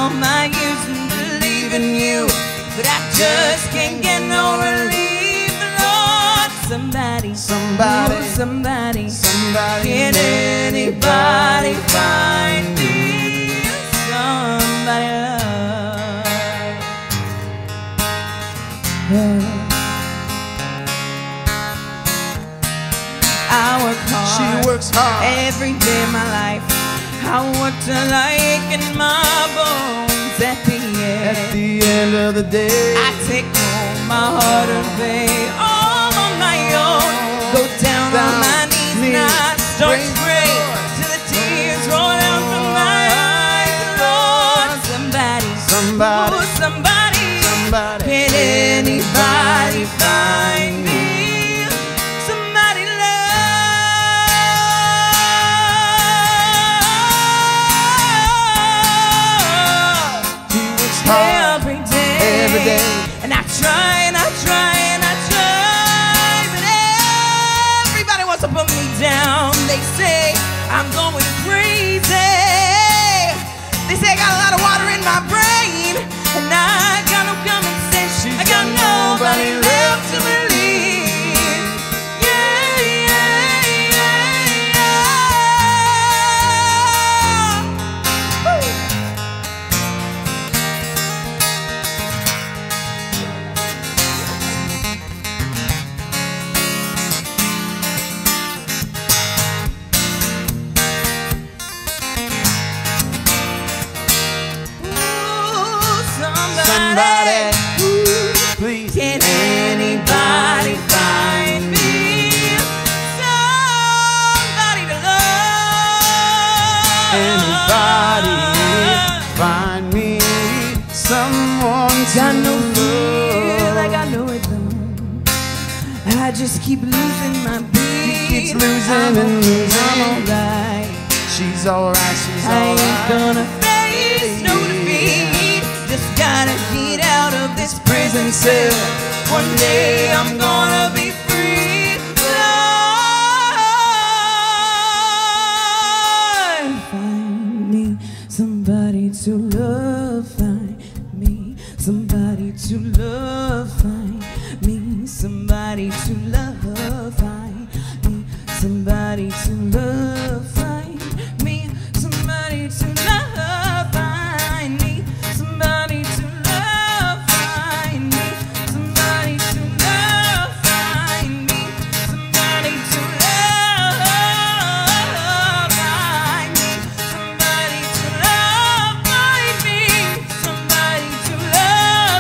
all my years in believing you, but I just can't get no relief, Lord. Somebody, Somebody, ooh, somebody, somebody, can anybody find me somebody love? I work hard, she works hard every day of my life. I work till I ache in my bones. At the end of the day, I take home my heart and pay all on my own. Go down on my knees and I start to pray till the tears roll down from my eyes. Lord, somebody, somebody, ooh, somebody, somebody, can anybody find me somebody love? She works hard every day, and I try and I try and I try, but everybody wants to put me down. They say I'm going crazy. They say I got a lot of water in my brain, and I got no common sense. I got nobody left to believe. Yeah, yeah, yeah, yeah. Woo. somebody, ooh, please. Can anybody find me somebody to love? Anybody find me someone to got no love? feel, I got no rhythm. I just keep losing my beat. Keeps losing I'm and losing. I'm alright. She's alright, she's I alright. ain't gonna face no defeat. Just gotta get out of this prison cell. One day I'm gonna be free. Lord, find me somebody to love. Find me somebody to love. Find me somebody to love. Find me somebody to love. Find me somebody to love. Find me somebody to love. Find me somebody to love. Find me somebody to love. Find me somebody to love. Find me somebody to love.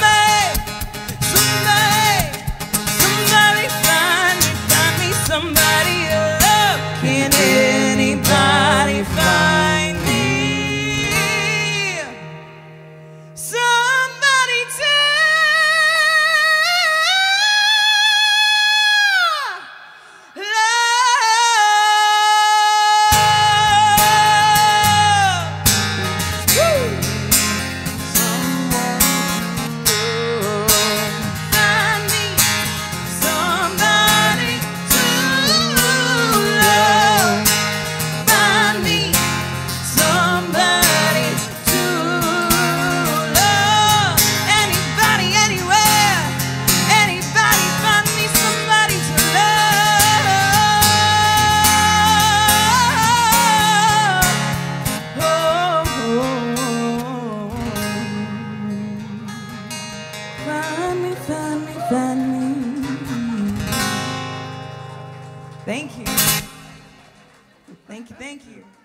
Somebody find me somebody to love. Can anybody find me somebody to love? Woo! Find me somebody to love. Find me somebody to love. Anybody, anywhere. Anybody, find me somebody to love. Find me, find me, find me. Thank you. Thank you, thank you.